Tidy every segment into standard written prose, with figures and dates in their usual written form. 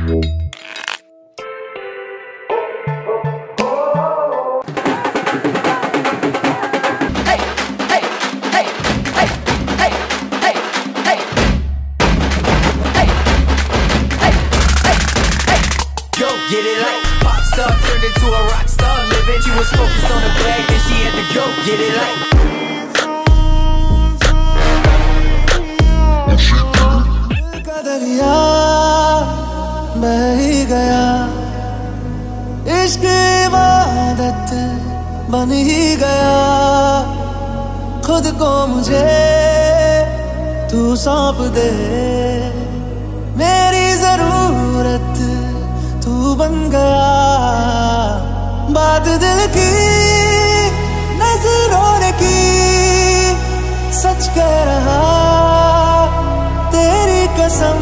Get it like pop star turned into a rock star living. She was focused on the bag, then she had to go. Get it like दरिया बह ही गया, इश्क इबादत बन ही गया। खुद को मुझे तू सौंप दे, मेरी जरूरत तू बन गया। बात दिल की नजरों ने की, सच कह रहा तेरी कसम।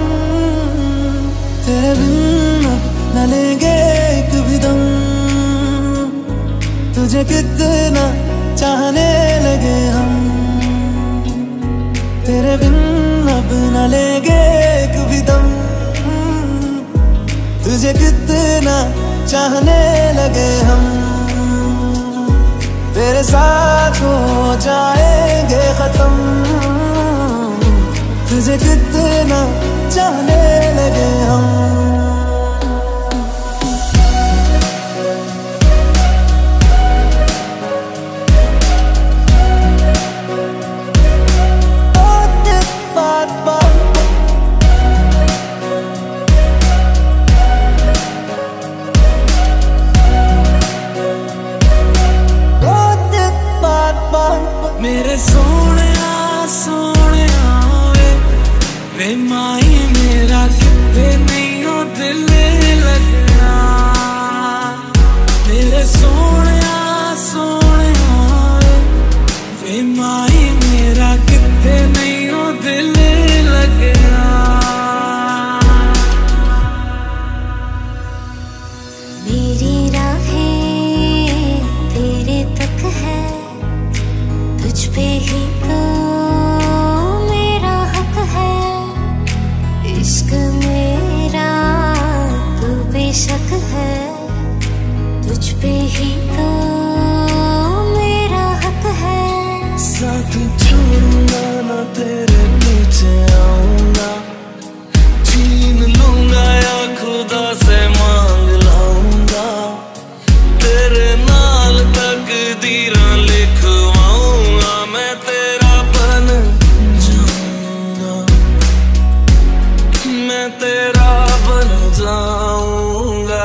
तेरे बिन न लेंगे एक भी दम, तुझे कितना चाहने लगे हम। तेरे बिन अब न लेंगे एक भी दम, तुझे कितना चाहने लगे हम। तेरे साथ हो जाएंगे खत्म, तुझे कितना चाहने लगे हम। मेरे सोने सोने वे माही मेरा कितने नहीं हो दिल लगना। मेरे सोने सोने वे माही मेरा कितने नहीं हो दिल लगना। मेरी राहें तेरे तक है, तुझ पे ही तो मेरा हक है। इश्क मेरा तू बेशक है, तुझ पे ही तो मेरा हक है। साथ छोड़ूंगा ना तेरे पीछे आऊंगा, छीन लूंगा या खुदा से मांग लाऊंगा। तेरे नाल तकदीरां लिखवाऊंगा, मैं तेरा बन जाऊंगा, मैं तेरा बन जाऊंगा।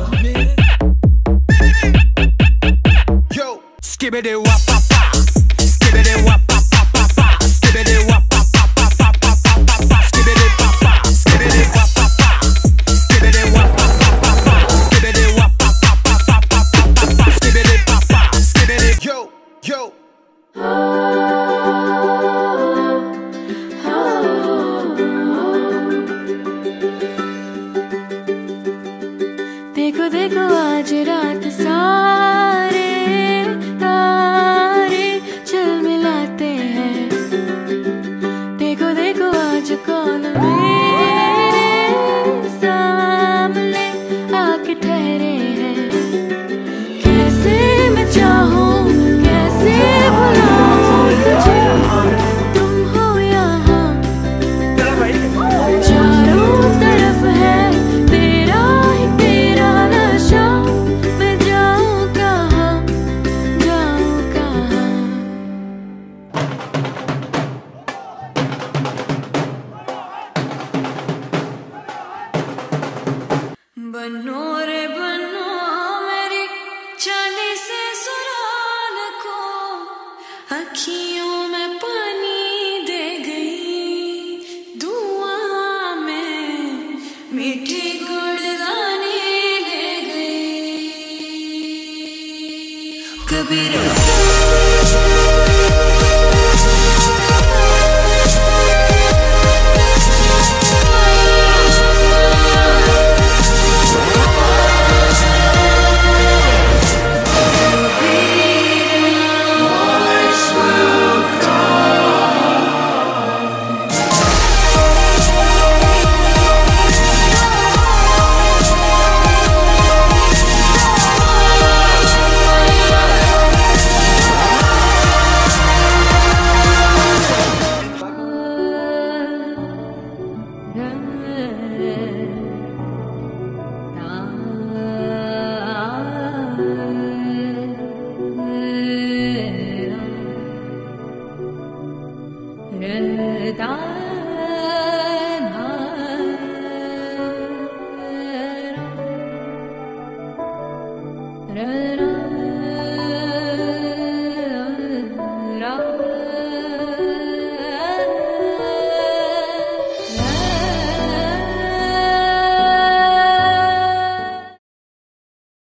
Yo, skibbity wap pa pa, skibbity wap pa pa pa pa, skibbity wap pa pa pa pa pa pa pa, skibbity pa pa, skibbity wap pa pa, skibbity wap pa pa pa pa, skibbity wap pa pa pa pa pa pa, skibbity pa pa, skibbity. Yo, yo. देखो देखो आज रात सारे तारे झिलमिलाते हैं। देखो देखो आज कौन मेरे सामने आके ठहरे हैं। कैसे मैं चाहूं कैसे भुलाऊं तुझे, तुम हो यहाँ चारों तरफ है तेरा ही तेरा नशा। मैं जाऊं कहाँ जाऊं कहाँ। बनो रे बनो मेरी चाली से सुराल को, अखियों में पानी दे गई दुआ में मीठी गुड़दानी ले गई। कबीर अलविदा।